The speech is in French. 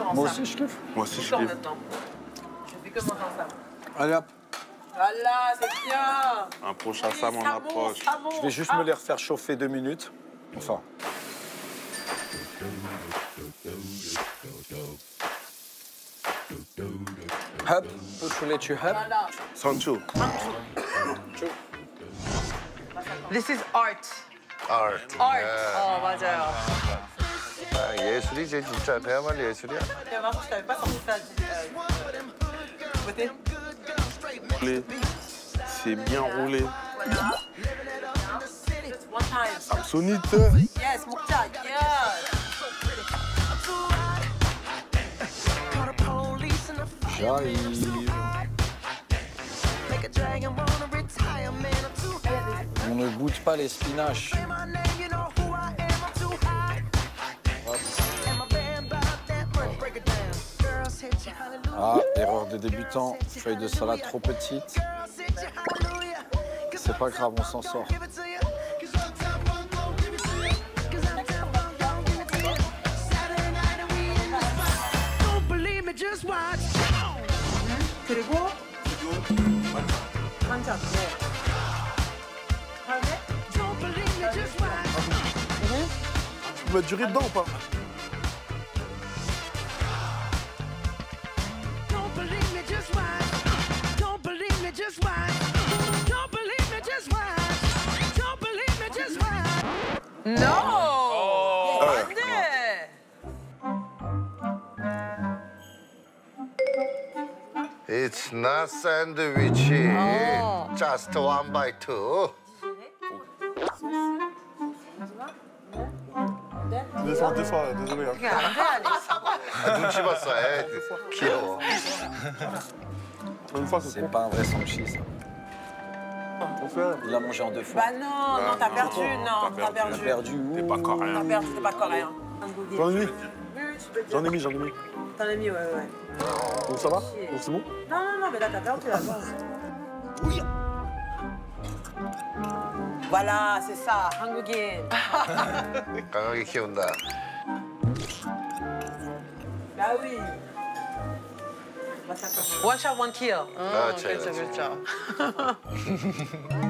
entends Moi ça. aussi, je kiffe. Moi aussi, Tout je le temps kiffe. maintenant. Je fais que m'entendre ça. Allez hop. Voilà, c'est bien. Un prochain Sam en Ça approche. monte, ça monte. Je vais juste me les refaire chauffer 2 minutes. Enfin. Hop, push let you hop. Voilà. Sancho. This is art. Art. Art. 맞아요. 아, 예술이지 진짜. 그야말로 예술이야. Et Marc, je t'avais pas sorti ça. Côté. Roulé. C'est bien roulé. One time. Samsonite. Yes, Moukta. Yes. J'arrive. On ne goûte pas les spinaches. Ah, erreur de débutant. Feuille de salade trop petite. C'est pas grave, on s'en sort. 그리고 한잔. 네. 다음에 Tu vas durer dedans ou pas? No. 안 돼. It's not sandwich. Just one bite. Deux fois, désolé. Hein. 그게 안 돼, 아니. 아, 눈치 봤어. 애 귀여워. Une fois, c'est C'est trop. pas un vrai sanchi, ça. On fait. Il a mangé en 2 fois. Bah non, non, t'as perdu, non, t'as T'as perdu. perdu où? T'es pas T'as coréen. perdu, t'es pas coréen. J'en ai mis. Oui, tu peux dire. J'en ai mis, j'en ai mis. T'en as mis, ouais. Donc ça va? Donc c'est bon? Non, mais là, t'as perdu, là. Voilà, c'est ça, 한국인. 강하게 키운다. Bah oui. One shot, one kill. 그렇지, 그렇죠, 그렇지. 그렇죠.